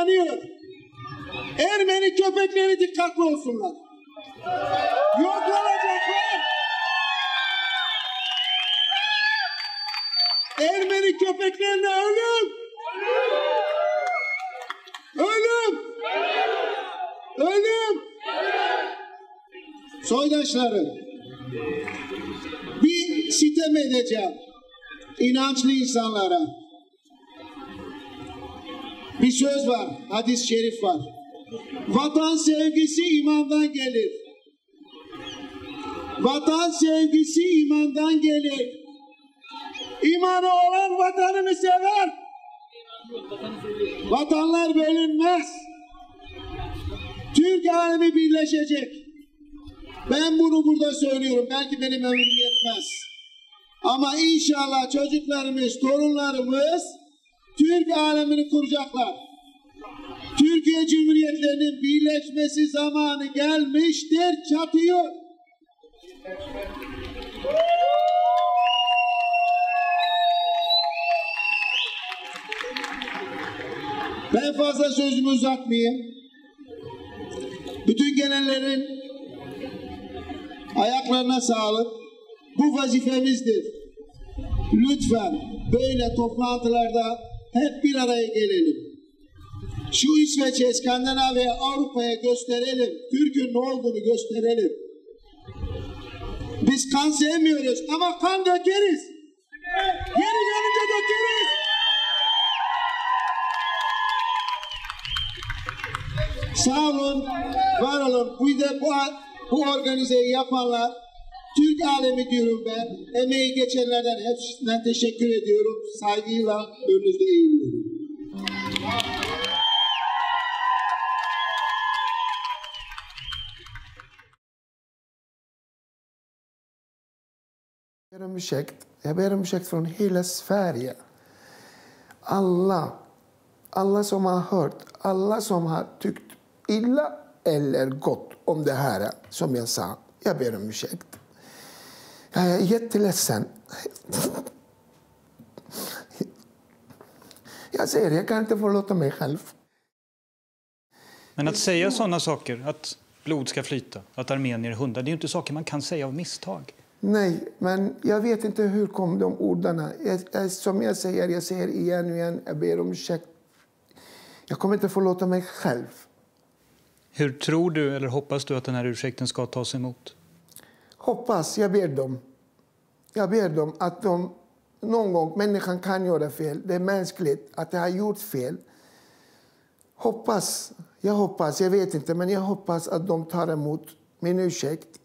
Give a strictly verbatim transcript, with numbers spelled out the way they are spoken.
uyanıyor. Ermeni köpekleri dikkatli olsunlar. Yok olacaklar. Ermeni köpeklerine ölüm. Ölüm. Ölüm. Soydaşlarım, bir sitem edeceğim inançlı insanlara. Bir söz var, hadis-i şerif var. Vatan sevgisi imandan gelir. Vatan sevgisi imandan gelir. İmanı olan vatanını sever. Vatanlar bölünmez. Türk alemi birleşecek. Ben bunu burada söylüyorum. Belki benim ömrüm yetmez. Ama inşallah çocuklarımız, torunlarımız Türk alemini kuracaklar. Türkiye Cumhuriyetlerinin birleşmesi zamanı gelmiştir, çatıyor. Ben fazla sözümü uzatmayayım. Bütün gelenlerin ayaklarına sağlık. Bu vazifemizdir. Lütfen böyle toplantılarda hep bir araya gelelim. Şu İsveç'e, İskandinavya'ya, Avrupa'ya gösterelim. Türk'ün ne olduğunu gösterelim. Biz kan sevmiyoruz ama kan dökeriz. Yeri gelince dökeriz. Sağ olun, var olun. Bu de bu, bu organizeyi yapanlar, Türk alemi diyorum ben. Emeği geçenlerden hepsinden teşekkür ediyorum. Saygıyla önünüzde eğiliyorum. Jag ber om ursäkt. Jag ber om ursäkt från hela Sverige. Alla, alla som har hört, alla som har tyckt illa eller gott om det här som jag sa. Jag ber om ursäkt. Jag är jätteledsen. Jag säger, jag kan inte förlåta mig själv. Men att säga sådana saker, att blod ska flyta, att armenier är hundar, det är ju inte saker man kan säga av misstag. Nej, men jag vet inte hur kom de orden. Jag, jag, som jag säger, jag säger igen och igen, jag ber om ursäkt. Jag kommer inte förlåta mig själv. Hur tror du eller hoppas du att den här ursäkten ska tas emot? Hoppas, jag ber dem. Jag ber dem att de någon gång, människan kan göra fel. Det är mänskligt att de har gjort fel. Hoppas, jag hoppas, jag vet inte, men jag hoppas att de tar emot min ursäkt.